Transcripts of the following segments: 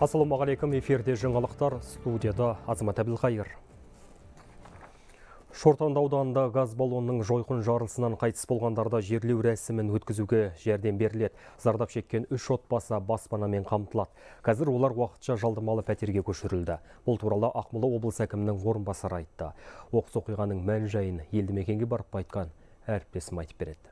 Ассалаумағалейкум, эфирде жаңалықтар, студияда Азамат Әбілқайыр. Шортанды ауданында газ баллонның жойқын жарылысынан қайтыс болғандарда жерлеу рәсімін өткізуге жәрдем беріледі. Зардап шеккен 3 отбасы баспанамен қамтылады. Қазір олар уақытша жалдамалы пәтерге көшірілді. Бұл туралы Ақмола облысы әкімінің орынбасары айтты. Оқыс оқиғаның мән-жайын елді мекенге барып қайтқан әріптесім айтып береді.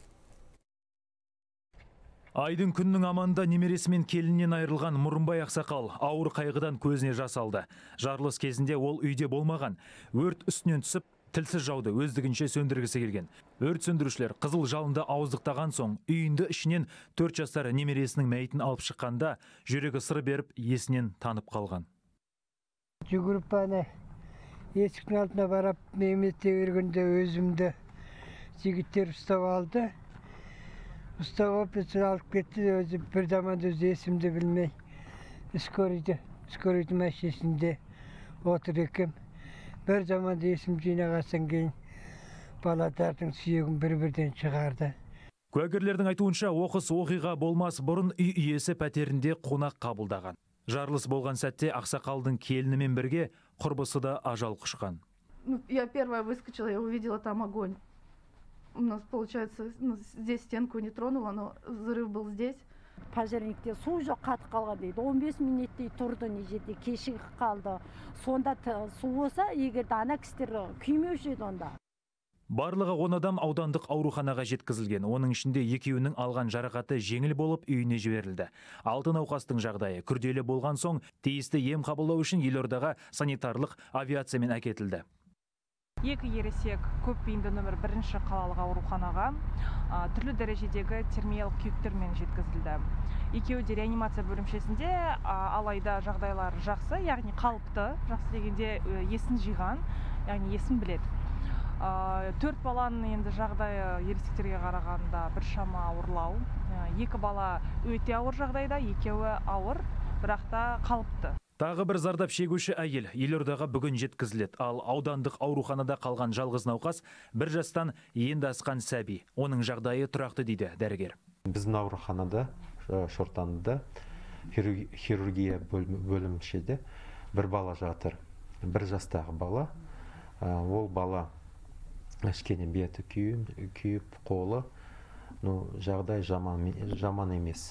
Айдың күннің аманында немересімен келіннен айырылған Мұрынбай ақсақал ауыр қайғыдан көзіне жас алды. Жарылыс кезінде ол үйде болмаған. Өрт үстінен түсіп, тілсіз жауды өздігінше сөндіргісі келген. Өрт сөндірушілер қызыл жалынды ауыздықтаған соң, үйінді ішінен 4 жасар немересінің мәйітін алып шыққанда, жүрегі сыр беріп, есінен танып қалған. Жүгіріп бана есіктің алдына барып, мемете бергенде өзімді жігіттер ұстап алды. Ұстап алып кетті, өзі бір заман өзі есімді білмей. Скорыйды мәшесінде отыр екем. Бір заманда есім жинағасан кейін баладардың сүйегін бір-бірден шығарды. Куәгерлердің айтуынша оқыс оқиға болмас бұрын үй иесі пәтерінде қонақ қабылдаған. Жарылыс болған сәтте ақсақалдың келінімен бірге құрбысы да ажал құшқан. Я первая выскочила, я увидела там огонь. У нас, получается, здесь стенку не тронула, но взрыв был здесь. Пожарникте су жоқ қатып қалған дейді. 15 минуттей тұрды, не жерде кешігіп қалды. Сонда су болса, егер ана кісілер күймеуші еді онда. Барлығы 10 адам аудандық ауруханаға жеткізілген. Оның ішінде екеуінің алған жарақаты жеңіл болып үйіне жіберілді. 6 науқастың жағдайы күрделі болған соң, тиісті ем қабылдау үшін елордаға санитарлық авиациямен әкетілді. Екі ересек көпбейінді нөмір 1-ші қалалық ауруханаға түрлі дәрежедегі термиялық күйіктермен жеткізілді. Екеуі де реанимация бөлімшесінде, алайда жағдайлар жақсы, яғни қалыпты, жақсы дегенде есін жиған, яғни есін біледі. 4 баланың енді жағдайы ересектерге қарағанда біршама ауырлау. 2 бала өте ауыр жағдайда, екеуі ауыр, бірақ та қалыпты. Тағы бір зардап шегуші әйел елордаға бүгін жеткізіледі. Ал аудандық ауруханада қалған жалғыз науқас 1 жастан енді асқан сәби. Оның жағдайы тұрақты дейді дәрігер. Біздің ауруханада, Шортандыда, хирургия бөлімшеде 1 бала жатыр. 1 жастағы бала. Ол бала кішкене беті күйіп, қолы, жағдай жаман емес.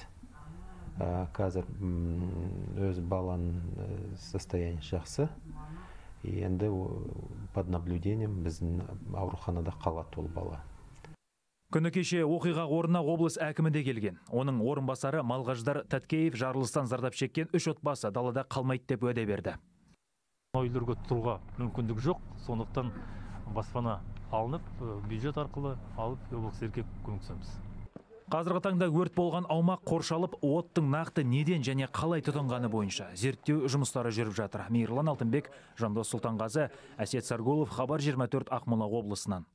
Қазір өз баланың состояние жақсы. Енді под наблюдением біздің ауруханада қалады ол бала. Күні кеше оқиға орнына облыс әкімі де келген. Оның орынбасары Малғаждар Тәткеев жарылыстан зардап шеккен 3 отбасы далада қалмайды деп уәде берді. Үйлерге тұруға мүмкіндік жоқ, сондықтан баспана алынып, бюджет арқылы алып, облыс еркеп көмектесеміз. Қазіргі таңда өрт болған аумақ қоршалып, оттың нақты неден және қалай тұтанғаны бойынша зерттеу жұмыстары жүріп жатыр. Мейірлан Алтынбек, Жандос Сұлтанғазы, Әсет Саргулов, Хабар 24 Ақмола облысынан.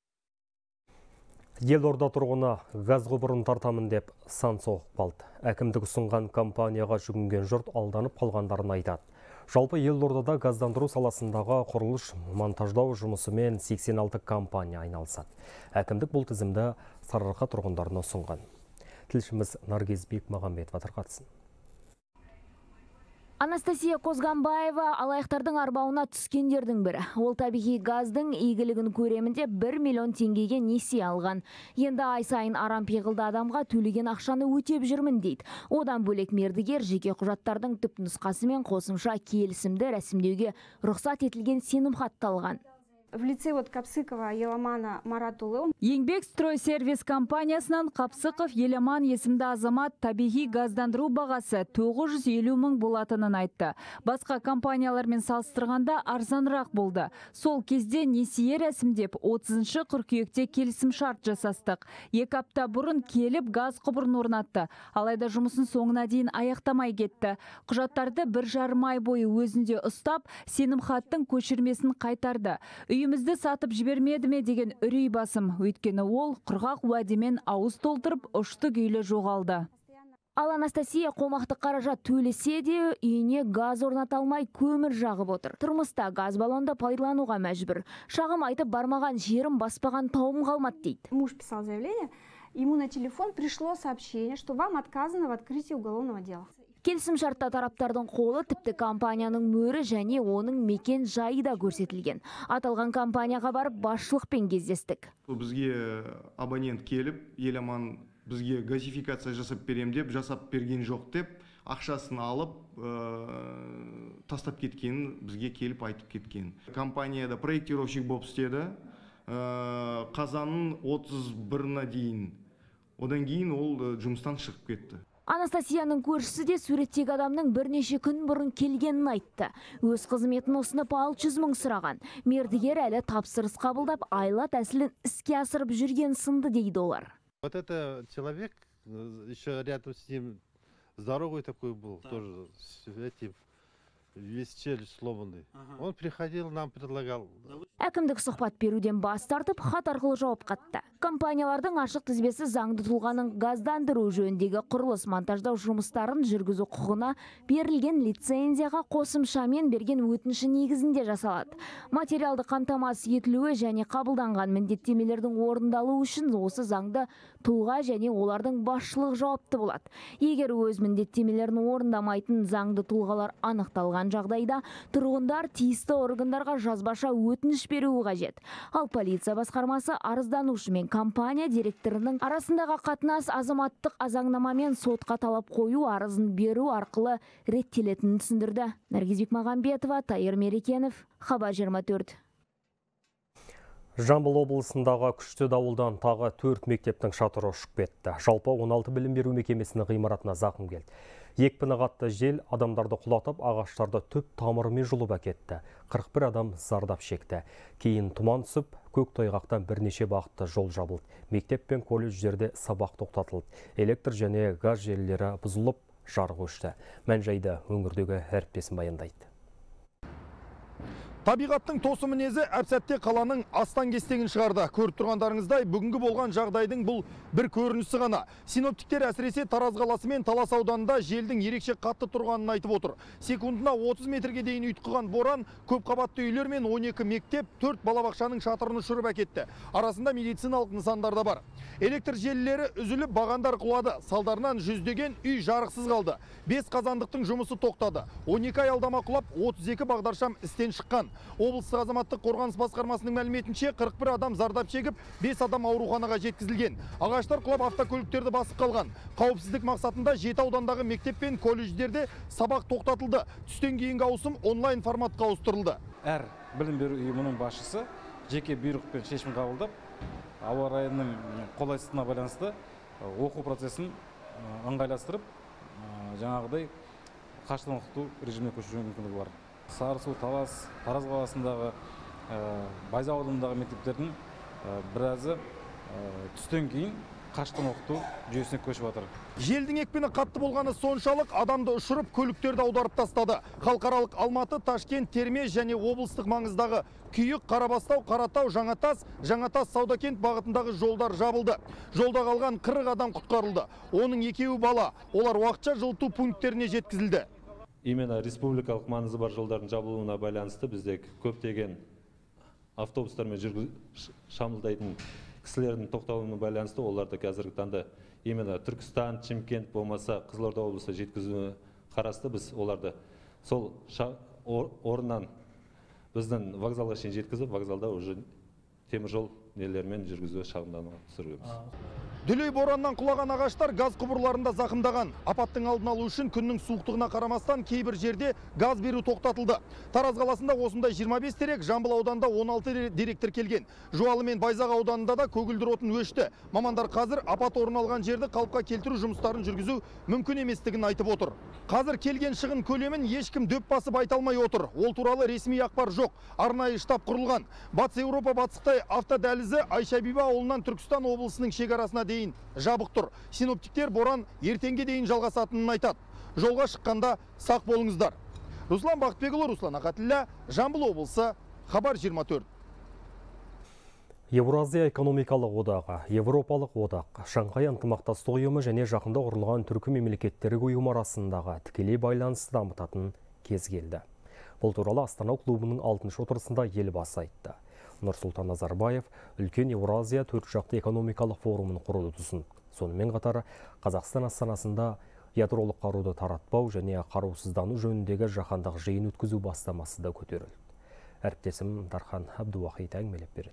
Елорда тұрғыны газ құбырын тартамын деп сан соғып қалды. Әкімдік ұсынған компанияға жүгінген жұрт алданып қалғандарын айтады. Жалпы елордада газдандыру саласындағы құрылыс монтаждау жұмысымен 86 компания айналысады. Әкімдік бұл тізімді Сарыарқа тұрғындарына ұсынған. Тілшіміз Наргиз Бекмағамбетова тарқатсын. Анастасия Козғанбаева алаяқтардың арбауына түскендердің бірі. Ол табиғи газдың игілігін көремінде 1 миллион теңгеге несие алған. Енді ай сайын арам пиғылды адамға төлеген ақшаны өтеп жүрмін дейді. Одан бөлек мердігер жеке құжаттардың түпнұсқасы мен қосымша келісімді рәсімдеуге рұқсат етілген сенімхатты алған. В лице Капсыкова Еламана Маратулы. Еңбек стройсервис компаниясынан Қапсықов Еламан есімді азамат табиғи газдандыру бағасы 950 мың болатынын айтты. Басқа компаниялармен салыстырғанда арзанырақ болды. Сол кезде несие рәсімдеп 30 қыркүйекте келісім шарт жасастық. 2 апта бұрын келіп газ құбырын орнатты. Алайда жұмысын соңына дейін аяқтамай кетті. Құжаттарды 1,5 ай бойы өзінде ұстап, сенімхаттың көшірмесін қайтарды. Үйімізді сатып жібермеді ме деген үрей басым. Өйткені ол құрғақ уәдемен ауыз толтырып ұшты күйлі жоғалды. Ал Анастасия қомақты қаражат төлесе де үйіне газ орната алмай көмір жағып отыр. Тұрмыста газ баллонды пайдалануға мәжбүр. Шағым айтып бармаған жерім баспаған тауым қалмады дейді. Муж писал заявление, ему на телефон пришло сообщение, что вам отказано в открытии уголовного дела. Келісім шартта тараптардың қолы тіпті компанияның мөрі және оның мекен жайы да көрсетілген. Аталған компанияға барып басшылықпен кездестік. Бізге абонент келіп, Еламан бізге газификация жасап берем деп, жасап берген жоқ деп, ақшасын алып, тастап кеткенін бізге келіп айтып кеткен. Компанияда проектировщик болып істеді, қазанның 31-на дейін. Одан кейін ол жұмыстан шығып кетті. Анастасияның көршісі де суреттегі адамның бірнеше күн бұрын келгенін айтты. Өз қызметін ұсынып 600 мың сұраған. Мердігер әлі тапсырыс қабылдап, айла тәсілін іске асырып жүрген сынды дейді олар. Вот это человек, еще рядом с ним здоровый такой был, тоже с этим, весь челюсть сломанный. Он приходил, нам предлагал. Әкімдік сұхбат беруден бас тартып, хат арқылы жауап қатты. Компаниялардың ашық тізбесі заңды тұлғаның газдандыру жөніндегі құрылыс монтаждау жұмыстарын жүргізу құқығына берілген лицензияға қосымшамен берген өтініші негізінде жасалады. Материалды қамтамасыз етілуі және қабылданған міндеттемелердің орындалуы үшін осы заңды тұлға және олардың басшылық жауапты болады. Егер өз міндеттемелерін орындамайтын заңды тұлғалар анықталған жағдайда, тұрғындар тиісті органдарға жазбаша өтініш беруі қажет. Ал полиция басқармасы арызданушы мен компания директорының арасындағы қатынас азаматтық заңнамамен сотқа талап қою арызын беру арқылы реттелетінін түсіндірді. Наргиз Бекмағамбетова, Тайыр Мерекенов, Хабар 24. Жамбыл облысындағы күшті дауылдан тағы 4 мектептің шатыры ұшып кетті. Жалпы 16 білім беру мекемесінің ғимаратына зақым келді. Екпіні қатты жел адамдарды құлатып, ағаштарды түп тамырымен жұлып әкетті. 41 адам зардап шекті. Кейін тұман түсіп, көк тайғақтан бірнеше бағытта жол жабылды. Мектеп пен колледждерде сабақ тоқтатылды. Электр және газ желілері бұзылып, жарық өшті. Мән-жайды өңірдегі әріптесім баяндайды. Табиғаттың тосы мінезі әп-сәтте қаланың астан-кестеңін шығарды. Көріп тұрғандарыңыздай, бүгінгі болған жағдайдың бұл бір көрінісі ғана. Синоптиктер әсіресе Тараз қаласы мен Талас ауданында желдің ерекше қатты тұрғанын айтып отыр. Секундына 30 метрге дейін ұйтқыған боран көп қабатты үйлер мен 12 мектеп, 4 балабақшаның шатырын ұшырып әкетті. Арасында медициналық нысандар да бар. Электр желілері үзіліп, бағандар құлады. Салдарынан жүздеген үй жарықсыз қалды. 5 қазандықтың жұмысы тоқтады. 12 аялдама құлап, 32 бағдаршам істен шыққан. Облыстық азаматтық қорғаныс басқармасының мәліметінше 41 адам зардап шегіп, 5 адам ауруханаға жеткізілген. Ағаштар құлап, автокөліктерді басып қалған. Қауіпсіздік мақсатында 7 аудандағы мектеп пен колледждерде сабақ тоқтатылды. Түстен кейінгі ауысым онлайн форматқа ауыстырылды. Әр білім беру ұйымының басшысы жеке бұйрықпен шешім қабылдап, ауа райының қолайсыздығына байланысты оқу процесін ыңғайластырып, жаңағыдай қашықтан оқыту режиміне көшіру мүмкіндігі бар. Сарысу, Талас, Тараз қаласындағы Байзақ ауданындағы мектептердің біразы түстен кейін қашықтан оқыту жүйесіне көшіп жатыр. Желдің екпіні қатты болғаны соншалық адамды ұшырып, көліктерді аударып тастады. Халықаралық Алматы, Ташкент, Термез және облыстық маңыздағы Күйік, Қарабастау, Қаратау, Жаңатас, Саудакент бағытындағы жолдар жабылды. Жолда қалған 40 адам құтқарылды. Оның 2-і бала. Олар уақытша жылыту пункттеріне жеткізілді. Именно республикалық маңызы бар жолдардың жабылуына байланысты бізде көптеген автобустармен шамылдайтын кісілердің тоқтауына байланысты оларды қазіргі таңда именно Түркістан, Чимкент болмаса Қызылорда облысы жеткізуі қарасты. Біз оларды сол орыннан біздің вокзалға шейін жеткізіп, вокзалда уже теміржол нелермен жүргізуі шағымдануға түсіргенбіз. Дүлей бораннан құлаған ағаштар газ құбырларында зақымдаған. Апаттың алдын алу үшін күннің суықтығына қарамастан кейбір жерде газ беру тоқтатылды. Тараз қаласында осындай 25 дерек, Жамбыл ауданында 16 дерек тіркелген. Жуалы мен Байзақ ауданында да көгілдір отын өшті. Мамандар қазір апат орын алған жерді қалыпқа келтіру жұмыстарын жүргізу мүмкін еместігін айтып отыр. Қазір келген шығын көлемін ешкім дөп басып айта алмай отыр. Ол туралы ресми ақпар жоқ. Арнайы штаб құрылған. Батыс Еуропа батысқытай автодәлізі Айшабиба ауылынан Түркістан облысының шекарасына дейін жабық тұр. Синоптиктер боран ертеңге дейін жалғасатынын айтады. Жолға шыққанда сақ болыңыздар. Руслан Бақытбекұлы, Руслан Ақатілля, Жамбыл облысы, Хабар 24. Еуразия экономикалық одағы, Европалық одақ, Шанхай ынтымақтастық ұйымы және жақында құрылған түркі мемлекеттері ұйымы арасындағы тікелей байланысты дамытатын кез келді. Бұл туралы Астана клубының 6-шы отырысында елбасы айтты. Нұрсұлтан Назарбаев үлкен Еуразия төртжақты экономикалық форумын құруды ұсынды. Сонымен қатар Қазақстан астанасында ядролық қаруды таратпау және қарусыздану жөніндегі жаһандық жиын өткізу бастамасы да көтерілді. Әріптесім Дархан Абдуахит әңгімелеп береді.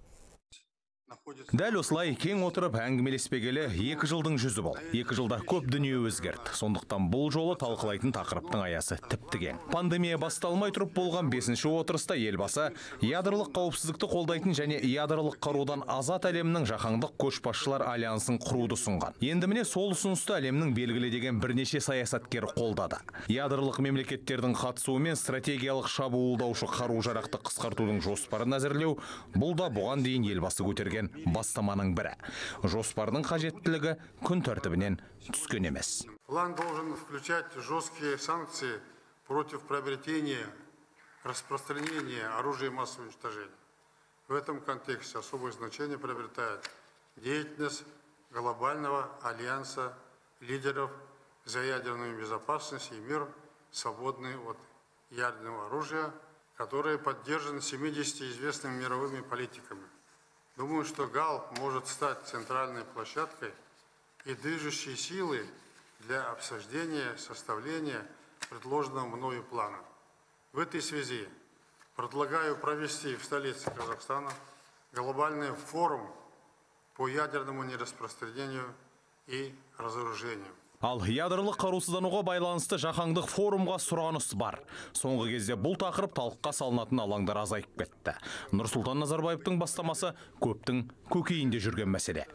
Дәл осылай кең отырып әңгімелеспегелі 2 жылдың жүзі бол. 2 жылда көп дүние өзгерді. Сондықтан бұл жолы талқылайтын тақырыптың аясы тіпті кең. Пандемия басталмай тұрып болған 5-ші отырыста елбасы ядролық қауіпсіздікті қолдайтын және ядролық қарудан азат әлемнің жаһандық көшбасшылар альянсын құруды ұсынған. Енді міне сол ұсынысты әлемнің белгілі деген бірнеше саясаткер қолдады. Ядролық мемлекеттердің қатысуымен стратегиялық шабуылдаушы қару-жарақты қысқартудың жоспарын әзірлеу, бұл да бұған дейін елбасы көтерген бастаманың бірі. Жоспардың қажеттілігі күн тәртібінен түскен емес. План должен включать жесткие санкции против приобретения, распространения оружия массового уничтожения. В этом контексте особое значение приобретает деятельность глобального альянса лидеров за ядерную безопасность и мир, свободный от ядерного оружия, который поддержан 70 известными мировыми политиками. Думаю, что ГАЛ может стать центральной площадкой и движущей силой для обсуждения, составления предложенного мною плана. В этой связи предлагаю провести в столице Казахстана глобальный форум по ядерному нераспространению и разоружению. Ал ядролық қарусыздануға байланысты жаһандық форумға сұраныс бар. Соңғы кезде бұл тақырып талқыға салынатын алаңдар азайып кетті. Нұрсұлтан Назарбаевтың бастамасы көптің көкейінде жүрген мәселе.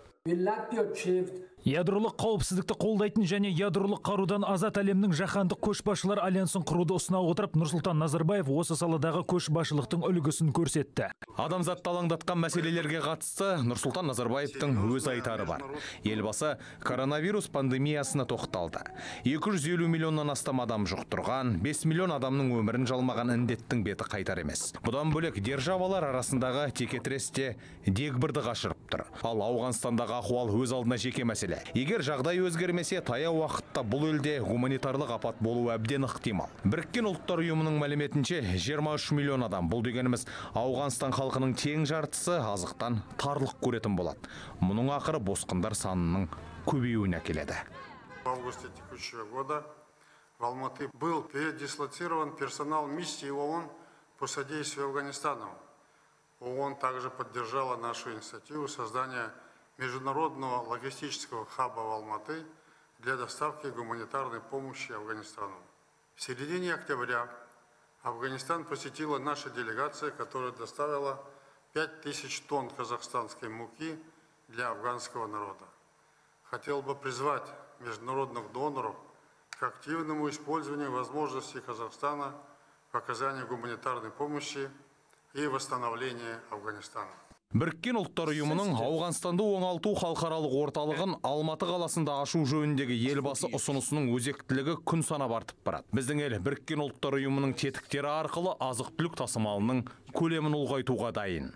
Ядролық қауіпсіздікті қолдайтын және ядролық қарудан азат әлемнің жаһандық көшбасшылар альянсын құруды ұсына отырып, Нұрсұлтан Назарбаев осы саладағы көшбасшылықтың үлгісін көрсетті. Адамзатты алаңдатқан мәселелерге қатысты Нұрсұлтан Назарбаевтың өз айтары бар. Елбасы коронавирус пандемиясына тоқталды. 250 миллионнан астам адам жұқтырған, 5 миллион адамның өмірін жалмаған індеттің беті қайтар емес. Бұдан бөлек державалар арасындағы текетіресте дегбірді қашырып тұр. Ал Ауғанстандағы ахуал өз алдына жеке мәселе. Егер жағдай өзгермесе, таяу уақытта бұл елде гуманитарлық апат болуы әбден ықтимал. Біріккен ұлттар ұйымының мәліметінше 23 миллион адам, бұл дегеніміз Ауғанстан халқының тең жартысы азықтан тарлық көретін болады. Мұның ақыры босқындар санының көбеюіне әкеледі. В августе текущего года в Алматы был передислоцирован персонал миссии ООН по содействию Афганистану. ООН также поддержала нашу инициативу создания международного логистического хаба в Алматы для доставки гуманитарной помощи Афганистану. В середине октября Афганистан посетила наша делегация, которая доставила 5000 тонн казахстанской муки для афганского народа. Хотел бы призвать международных доноров к активному использованию возможностей Казахстана в оказании гуманитарной помощи и восстановлении Афганистана. Біріккен ұлттар ұйымының Ауғанстанды оңалту халықаралық орталығын Алматы қаласында ашу жөніндегі елбасы ұсынысының өзектілігі күн санап артып барады. Біздің ел Біріккен ұлттар ұйымының тетіктері арқылы азық-түлік тасымалының көлемін ұлғайтуға дайын.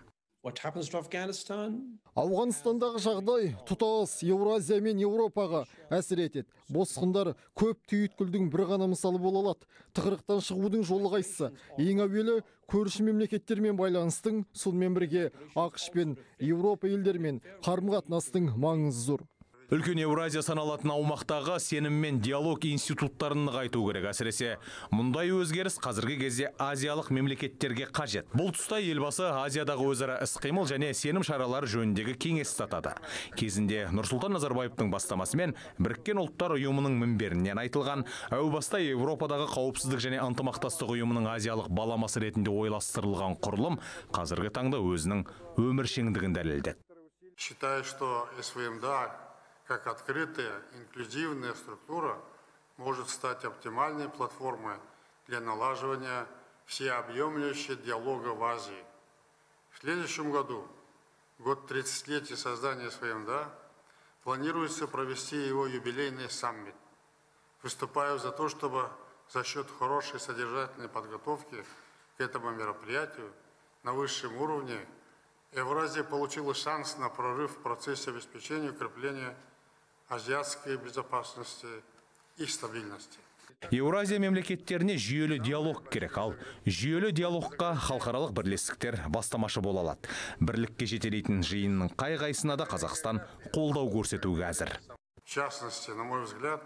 Ауғанстандағы жағдай тұтас Еуразия мен Еуропаға әсер етеді. Босқындар көп түйіткілдің бір ғана мысалы бола алады. Тығырықтан шығудың жолы қайсысы? Ең әуелі көрші мемлекеттермен байланыстың, сонымен бірге ақш пен Еуропа елдерімен қарым-қатынастың маңызы зор. Үлкен Еуразия саналатын аумақтағы сенім мен диалог институттарын нығайту керек. Әсіресе мұндай өзгеріс қазіргі кезде азиялық мемлекеттерге қажет. Бұл тұста елбасы Азиядағы өзара іс-қимыл және сенім шаралары жөніндегі кеңес атады. Кезінде Нұрсұлтан Назарбаевтың бастамасымен Біріккен ұлттар ұйымының мінберінен айтылған әу баста Еуропадағы қауіпсіздік және ынтымақтастық ұйымының азиялық баламасы ретінде ойластырылған құрылым қазіргі таңда өзінің өміршеңдігін дәлелдеді. Считаю, что СВМДА как открытая, инклюзивная структура может стать оптимальной платформой для налаживания всеобъемлющего диалога в Азии. В следующем году, год 30-летия создания СВМДА, планируется провести его юбилейный саммит. Выступаю за то, чтобы за счет хорошей содержательной подготовки к этому мероприятию на высшем уровне Евразия получила шанс на прорыв в процессе обеспечения и укрепления азиатской безопасности и стабильности. Еуразия мемлекеттеріне жүйелі диалог керек, ал жүйелі диалогқа халықаралық бірлестіктер бастамашы бола алады. Бірлікке жетелейтін жиынның қай-қайсына да Қазақстан қолдау көрсетуге әзір. В частности, на мой взгляд,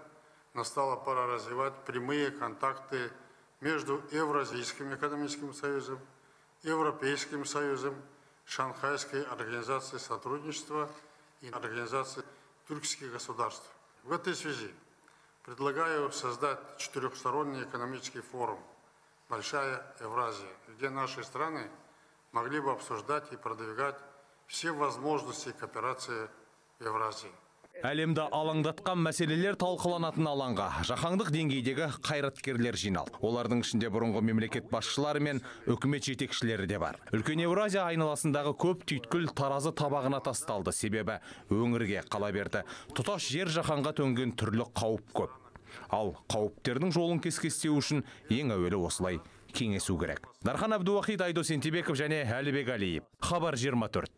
настала пора развивать прямые контакты между Евразийским экономическим союзом, Европейским союзом, Шанхайской организацией сотрудничества и Организацией тюркских государств. В этой связи предлагаю создать четырехсторонний экономический форум «Большая Евразия», где наши страны могли бы обсуждать и продвигать все возможности кооперации в Евразии. Әлемді алаңдатқан мәселелер талқыланатын алаңға жаһандық деңгейдегі қайраткерлер жиналды. Олардың ішінде бұрынғы мемлекет басшылары мен үкімет жетекшілері де бар. Үлкен Евразия айналасындағы көп түйткіл таразы табағына тасталды, себебі өңірге қала берді. Тұтас жер жаһанға төнген түрлі қауіп көп. Ал қауіптердің жолын кескестеу үшін ең әуелі осылай кеңесу керек. Дархан Абдуахит, Айдос Сентебеков және Әлібек Алиев. Хабар 24.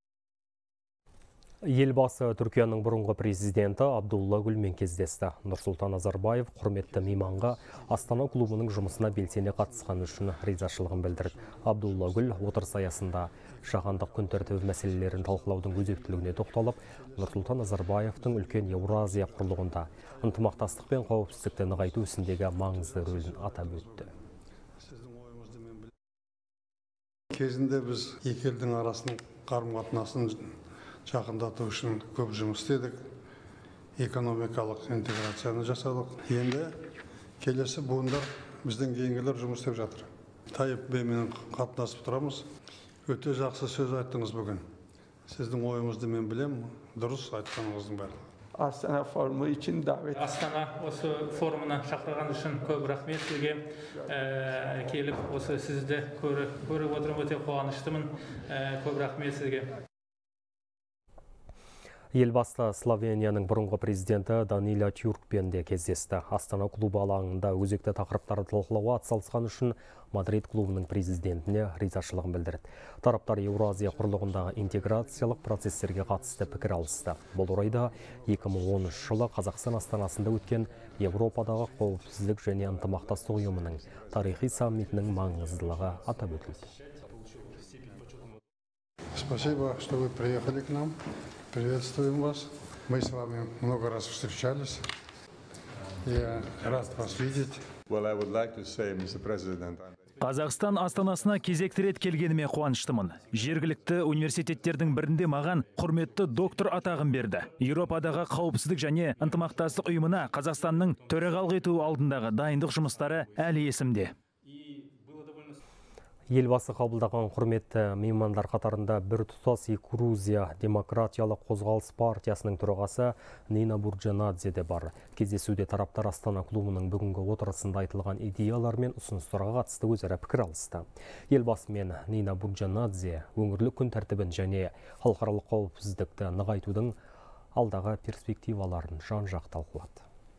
Елбасы Түркияның бұрынғы президенті Абдулла Гүлмен кездесті. Нұрсұлтан Назарбаев құрметті мейманға Астана клубының жұмысына белсене қатысқаны үшін ризашылығын білдірді. Абдулла Гүл отырыс аясында жаһандық күн тәртібі мәселелерін талқылаудың өзектілігіне тоқталып, Нұрсұлтан Назарбаевтың үлкен Еуразия құрлығында ынтымақтастық пен қауіпсіздікті нығайту ісіндегі маңызды рөлін атап өтті. Кезінде біз екі елдің арасының қарым-қатынасын жақындату үшін көп жұмыс істедік, экономикалық интеграцияны жасадық. Енді келесі буындар біздің кейінгілер жұмыс істеп жатыр. Тайып Бейменен қатынасып тұрамыз. Өте жақсы сөз айттыңыз бүгін. Сіздің ойыңызды мен білем, дұрыс айтқаныңыздың барлығы. Астана форумы için davet. Астана осы форумына шақырған үшін көп рахмет сізге. Келіп осы сізді көріп отырмын, өте қуаныштымын. Көп рахмет сізге. Елбасы Словенияның бұрынғы президенті Даниля Тюркпен де кездесті. Астана клубы алаңында өзекті тақырыптарды талқылауға атсалысқан үшін Мадрид клубының президентіне ризашылығын білдірді. Тараптар Еуразия құрлығындағы интеграциялық процестерге қатысты пікір алысты. Бұл орайда 2013 жылы Қазақстан астанасында өткен Еуропадағы қауіпсіздік және ынтымақтастық ұйымының тарихи саммитінің маңыздылығы атап өтілді. Спасибо, что вы приехали к нам. Приветствуем вас. Мы с вами много раз встречались. Я рад вас видеть. Қазақстан астанасына кезекті рет келгеніме қуаныштымын. Жергілікті университеттердің бірінде маған құрметті доктор атағын берді. Еуропадағы қауіпсіздік және ынтымақтастық ұйымына Қазақстанның төрағалық ету алдындағы дайындық жұмыстары әлі есімде. Елбасы қабылдаған құрметті меймандар қатарында Біртұтас Грузия демократиялық қозғалыс партиясының төрағасы Нина Бурджанадзе де бар. Кездесуде тараптар Астана клубының бүгінгі отырысында айтылған идеялар мен ұсыныстарға қатысты өзара пікір алысты. Елбасы мен Нина Бурджанадзе өңірлік күн тәртібін және халықаралық қауіпсіздікті нығайтудың алдағы перспективаларын жан-жақты талқылады.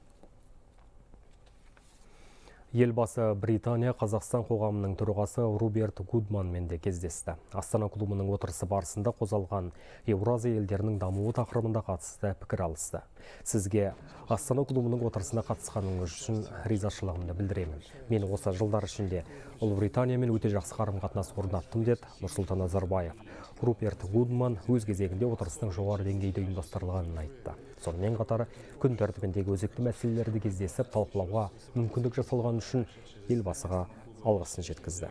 Елбасы Британия Қазақстан қоғамының төрағасы Роберт Гудманмен де кездесті. Астана клубының отырысы барысында қозғалған Еуразия елдерінің дамуы тақырыбында қатысты пікір алысты. Сізге Астана клубының отырысына қатысқаныңыз үшін ризашылығымды білдіремін. Мен осы жылдар ішінде Ұлыбританиямен өте жақсы қарым-қатынас орнаттым деді Нұрсұлтан Назарбаев. Роберт Гудман өз кезегінде отырыстың жоғары деңгейде ұйымдастырылғанын айтты. Сонымен қатар күн тәртібіндегі өзекті мәселелерді кездесіп талқылауға мүмкіндік жасалған үшін елбасыға алғысын жеткізді.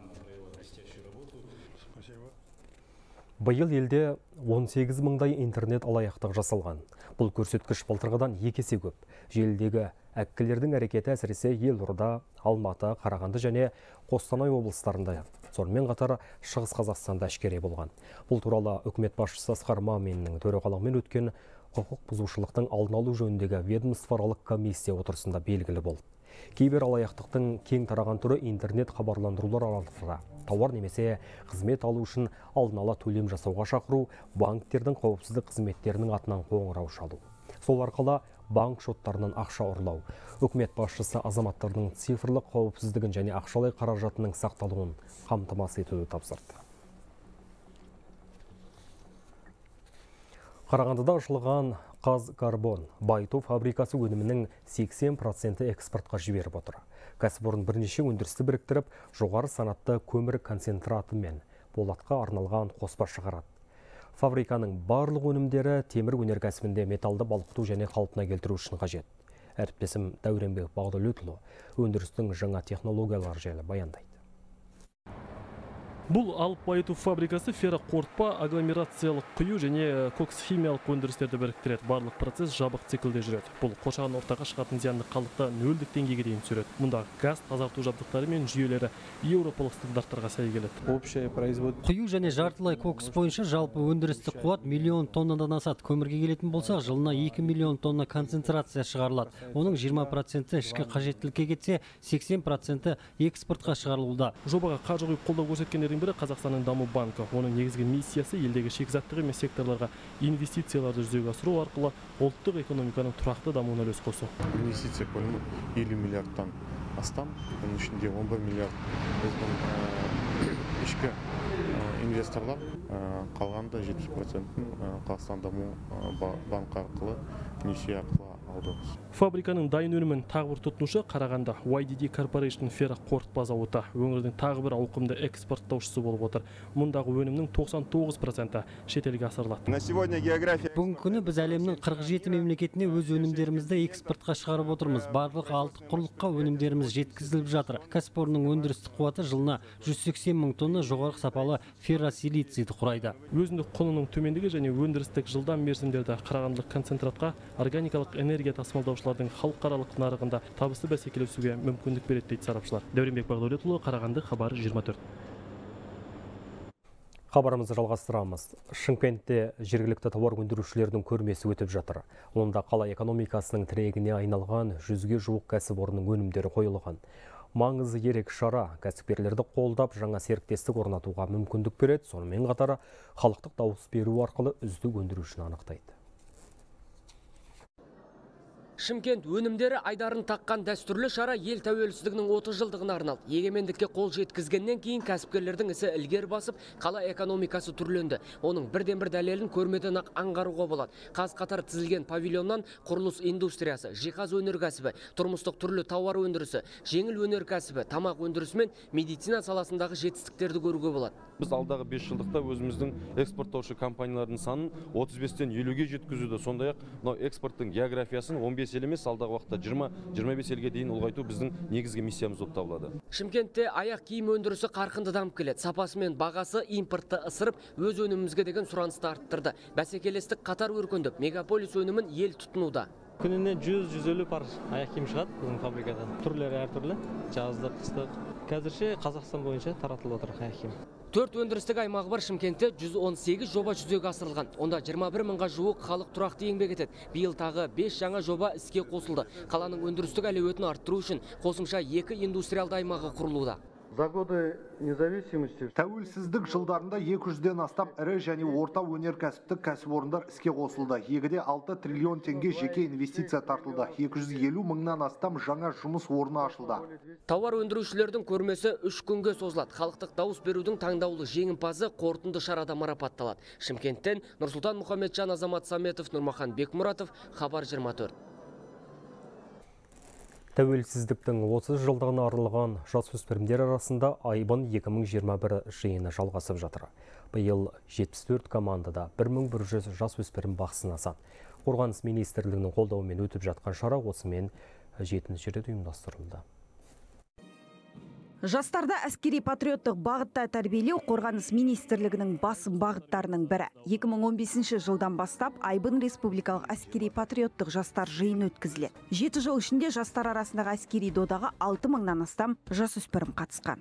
Биыл елде 18 мыңдай интернет алаяқтық жасалған. Бұл көрсеткіш былтырғыдан 2 есе көп. Желідегі әккілердің әрекеті әсіресе Елорда, Алматы, Қарағанды және Қостанай облыстарында, сонымен қатар Шығыс Қазақстанда әшкере болған. Бұл туралы үкімет басшысы Асқар Маминнің төрағалығымен өткен құқық бұзушылықтың алдын алу жөніндегі ведомствоаралық комиссия отырысында белгілі болды. Кейбір алаяқтықтың кең тараған түрі интернет хабарландырулар арқылы тауар немесе қызмет алу үшін алдын ала төлем жасауға шақыру, банктердің қауіпсіздік қызметтерінің атынан қоңырау шалу. Сол арқылы банк шоттарынан ақша ұрлау. Үкімет басшысы азаматтардың цифрлық қауіпсіздігін және ақшалай қаражатының сақталуын қамтамасыз етуді тапсырды. Қарағандыда ашылған Қазкарбон байыту фабрикасы өнімінің 80% экспортқа жіберіп отыр. Кәсіпорын бірнеше өндірісті біріктіріп, жоғары санатты көмір концентраты мен болатқа арналған қоспа шығарады. Фабриканың барлық өнімдері темір өнеркәсібінде металды балқыту және қалпына келтіру үшін қажет. Әріптесім Дәуренбек Бағдәулетұлы өндірістің жаңа технологиялар жайлы баяндайды. Бұл алып байыту фабрикасы ферроқорытпа, агломерациялық құю және кокс-химиялық өндірістерді біріктіреді. Барлық процесс жабық циклде жүреді. Бұл қоршаған ортаға шығатын зиянды қалдықты нөлдік деңгейге дейін түсіреді. Мұнда газ тазарту жабдықтары мен жүйелері еуропалық стандарттарға сай келеді. Құю және жартылай кокс бойынша жалпы өндірістік қуат миллион тоннадан асады. Көмірге келетін болса, жылына 2 миллион тонна концентрация шығарылады. Оның 20% ішкі қажеттілікке кетсе, 80% экспортқа шығарылуда. Жобаға қаржы құйып қолдау көрсеткендердің бірі Қазақстанның даму банкі. Оның негізгі миссиясы елдегі шикізаттық емес секторларға инвестицияларды жүзеге асыру арқылы ұлттық экономиканың тұрақты дамуына үлес қосу. Инвестиция көлемі 50 миллиардтан астам, оның ішінде 11 миллиард біздің ішкі инвесторлар, қалғанда 70%-ін Қазақстан даму банкі арқылы, несие арқылы алдыңыз. Фабриканың дайын өнімін тағы бір тұтынушы Қарағанды YDD Corporation ферроқорытпа зауыты. Өңірдің тағы бір ауқымды экспорттаушысы болып отыр. Мұндағы өнімнің 99% шетелге асырылады. Бүгінгі күні біз әлемнің 47 мемлекетіне өз өнімдерімізді экспортқа шығарып отырмыз. Барлық 6 құрлыққа өнімдеріміз жеткізіліп жатыр. Кәсіпорынның өндірістік қуаты жылына 180 мың тонна жоғары сапалы ферросилицийді құрайды. Өзіндік құнының төмендігі және өндірістік жылдам мерзімдерді қарағандылық концентратқа органикалық энергия тасымалдаушылардың халықаралық нарығында табысты бәсекелесуге мүмкіндік береді дейді сарапшылар. Дәуренбек Бағдәулетұлы, Қарағанды, Хабар 24. Хабарымызды жалғастырамыз. Шымкентте жергілікті тауар өндірушілердің көрмесі өтіп жатыр. Онда қала экономикасының тірегіне айналған 100-ге жуық кәсіпорынның өнімдері қойылған. Маңызы ерек шара кәсіпкерлерді қолдап жаңа серіктестік орнатуға мүмкіндік береді. Сонымен қатар халықтық дауыс беру арқылы үздік өндірушіні анықтайды. Шымкент өнімдері айдарын таққан дәстүрлі шара ел тәуелсіздігінің 30 жылдығына арналды. Егемендікке қол жеткізгеннен кейін кәсіпкерлердің ісі ілгері басып, қала экономикасы түрленді. Оның бірден-бір дәлелін көрмеден ақ аңғаруға болады. Қаз-қатар тізілген павильоннан құрылыс индустриясы, жиһаз өнеркәсібі, тұрмыстық түрлі тауар өндірісі, жеңіл өнеркәсібі, тамақ өндірісі мен медицина саласындағы жетістіктерді көруге болады. Біз алдағы 5 жылдықта өзіміздің экспорттаушы компаниялардың санын 35-тен 50-ге жеткізуді, сондай-ақ мынау экспорттың географиясын 15 ел емес, алдағы уақытта 20-25 елге дейін ұлғайту біздің негізгі миссиямыз болып табылады. Шымкентте аяқ киім өндірісі қарқынды дамып келеді. Сапасы мен бағасы импортты ысырып, өз өнімімізге деген сұранысты арттырды. Бәсекелестік қатар өркендіп, мегаполис өнімін ел тұтынуда. Күніне 100-150 пар аяқ киім шығады біздің фабрикадан. Түрлері әртүрлі, жаздық, қыстық. Қазірше Қазақстан бойынша таратылып отыр аяқ киім. 4 өндірістік аймағы бар Шымкентте 118 жоба жүзеге асырылған. Онда 21 мыңға жуық халық тұрақты еңбек етеді. Биыл тағы 5 жаңа жоба іске қосылды. Қаланың өндірістік әлеуетін арттыру үшін қосымша 2 индустриалды аймағы құрылуда. За годы независимости тәуелсіздік жылдарында 200-ден астам ірі және орта өнеркәсіптік кәсіпорындар іске қосылды. Егіде 6 триллион теңге жеке инвестиция тартылды. 250 мыңнан астам жаңа жұмыс орны ашылды. Тауар өндірушілердің көрмесі 3 күнге созылады. Халықтық дауыс берудің таңдаулы жеңімпазы қорытынды шарада марапатталады. Шымкенттен Нұрсұлтан Мұхамеджан, Азамат Саметов, Нұрмахан Бекмұратов, Хабар 24. Тәуелсіздіктің 30 жылдығына арналған жасөспірімдер арасында Айбын 2021 жиыны жалғасып жатыр. Биыл 74 командада 1100 жасөспірім бақ сынасады. Қорғаныс министрлігінің қолдауымен өтіп жатқан шара осымен 7-ші рет ұйымдастырылды. Жастарда әскери патриоттық бағытта тәрбиелеу қорғаныс министрлігінің басым бағыттарының бірі. 2015 жылдан бастап Айбын республикалық әскери патриоттық жастар жиын өткізіледі. 7 жыл ішінде жастар арасындағы әскери додаға 6 мыңнан астам жасөспірім қатысқан.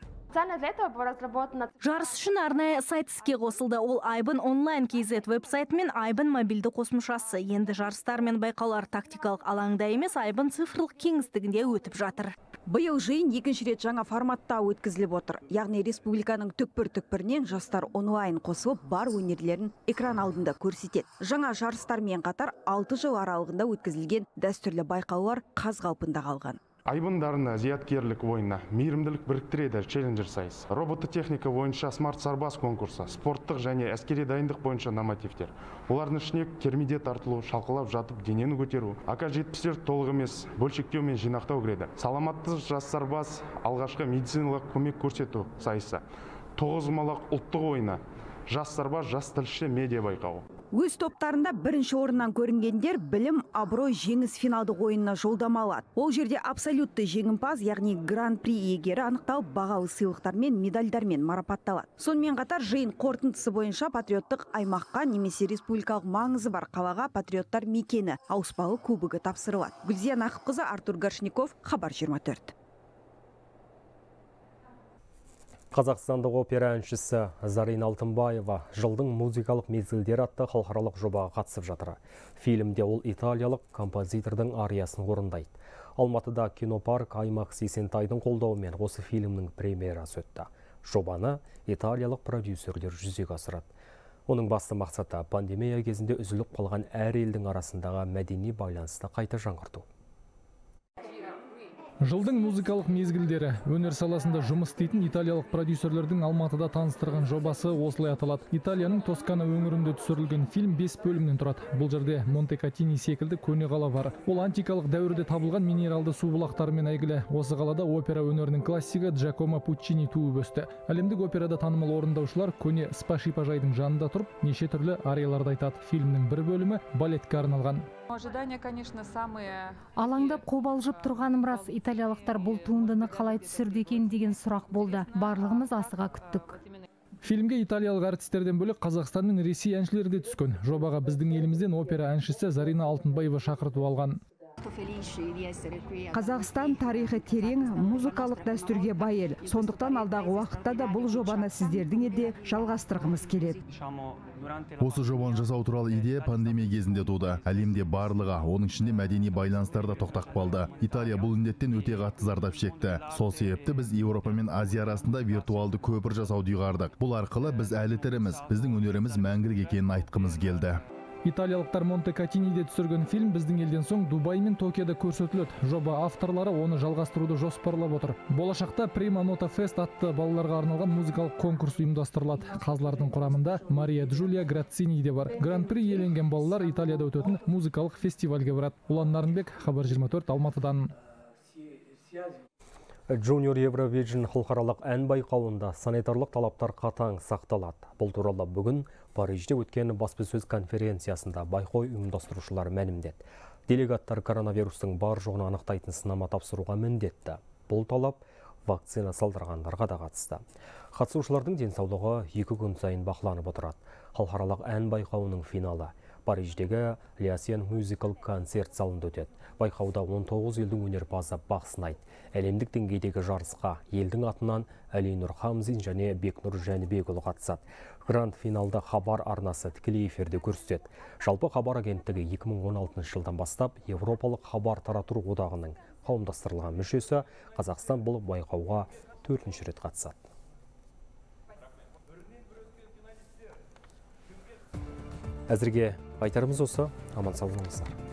Жарыс үшін арнайы сайт іске қосылды. Ол Айбын онлайн KZ веб-сайты мен Айбын мобильді қосымшасы. Енді жарыстар мен байқаулар тактикалық алаңда емес, Айбын цифрлық кеңістігінде өтіп жатыр. Биыл жиын екінші рет жаңа форматта өткізіліп отыр. Яғни республиканың түкпір-түкпірінен жастар онлайн қосылып, бар өнерлерін экран алдында көрсетеді. Жаңа жарыстармен қатар 6 жыл аралығында өткізілген дәстүрлі байқаулар қаз қалпында қалған. Айбындарына зияткерлік ойына мейірімділік біріктіреді челленджер сайыс. Робототехника бойынша смарт сарбаз конкурсы, спорттық және әскери дайындық бойынша нормативтер. Олардың ішіне кермеде тартылу, шалқылап жатып денені көтеру, АК-70 толық емес, бөлшектеу мен жинақтау кіреді. Саламатты жас сарбаз алғашқы медициналық көмек көрсету сайысы. 9 ұлттық ойына жас сарбаз, жас тілші медиа байқауы. Өз топтарында бірінші орыннан көрінгендер білім, абырой, жеңіс финалдық ойынына жолдама алады. Ол жерде абсолютті жеңімпаз, яғни гран-при иегері анықталып, бағалы сыйлықтармен, медальдармен марапатталады. Сонымен қатар жиын қорытындысы бойынша патриоттық аймаққа немесе республикалық маңызы бар қалаға патриоттар мекені ауыспалы кубогы тапсырылады. Гүлзия Нақыпқызы, Артур Горшников, Хабар 24. Қазақстандық опера әншісі Зарина Алтынбаева жылдың музыкалық мезгілдері атты халықаралық жобаға қатысып жатыр. Фильмде ол италиялық композитордың ариясын орындайды. Алматыда кинопарк Аймақ Есентайдың қолдауымен осы фильмнің премьерасы өтті. Жобаны италиялық продюсерлер жүзеге асырады. Оның басты мақсаты пандемия кезінде үзіліп қалған әр елдің арасындағы мәдени байланысты қайта жаңғырту. Жылдың музыкалық мезгілдері өнер саласында жұмыс істейтін италиялық продюсерлердің Алматыда таныстырған жобасы осылай аталады. Италияның Тоскана өңірінде түсірілген фильм 5 бөлімнен тұрады. Бұл жерде Монте-Катини секілді көне қала бар. Ол антикалық дәуірде табылған минералды су бұлақтарымен әйгілі. Осы қалада опера өнерінің классигі Джакомо Пуччини туып өсті. Әлемдік операда танымал орындаушылар көне спа шипажайдың жанында тұрып, неше түрлі арияларды айтады. Фильмнің бір бөлімі балетке арналған. Алаңдап қобалжып тұрғаным рас. Италиялықтар бұл туындыны қалай түсірді екен деген сұрақ болды. Барлығымыз асыға күттік. Фильмге италиялық әртістерден бөлек Қазақстан мен Ресей әншілері де түскен. Жобаға біздің елімізден опера әншісі Зарина Алтынбаева шақыртып алған. Қазақстан тарихы терең, музыкалық дәстүрге бай ел. Сондықтан алдағы уақытта да бұл жобаны сіздердің елде жалғастырғымыз келеді. Осы жобаны жасау туралы идея пандемия кезінде туды. Әлемде барлығы, оның ішінде мәдени байланыстар да тоқтап қалды. Италия бұл індеттен өте қатты зардап шекті. Сол себепті біз Еуропа мен Азия арасында виртуалды көпір жасауды ұйғардық. Бұл арқылы біз әлі тіріміз, біздің өнеріміз мәңгілік екенін айтқымыз келді. Италиялықтар Монте-Катиниде түсірген фильм біздің елден соң Дубай мен Токиода көрсетіледі. Жоба авторлары оны жалғастыруды жоспарлап отыр. Болашақта Prima Nota Fest атты балаларға арналған музыкалық конкурс ұйымдастырылады. Қазылардың құрамында Мария Джулия Грацини де бар. Гран-при иеленген балалар Италияда өтетін музыкалық фестивальге барады. Ұлан Нарынбек, Хабар 24, Алматыдан. Junior Eurovision халықаралық ән байқауында санитарлық талаптар қатаң сақталады. Бұл туралы бүгін Парижде өткен баспасөз конференциясында байқау ұйымдастырушылар мәлімдеді. Делегаттар коронавирустың бар жоғын анықтайтын сынама тапсыруға міндетті. Бұл талап вакцина салдырғандарға да қатысты. Қатысушылардың денсаулығы 2 күн сайын бақыланып отырады. Халықаралық ән байқауының финалы Париждегі Lycée Musical концерт залында өтеді. Байқауда 19 елдің өнерпазы бақ сынайды. Әлемдік деңгейдегі жарысқа елдің атынан Әлинұр Хамзин және Бекнұр Жәнібекұлы қатысады. Гранд финалда Хабар арнасы тікелей эфирде көрсетеді. Жалпы Хабар агенттігі 2016 жылдан бастап Европалық хабар тарату одағының қауымдастырылған мүшесі, Қазақстан бұл байқауға 4-ші рет қатысады. Әзірге айтарымыз осы. Аман сау болыңыздар.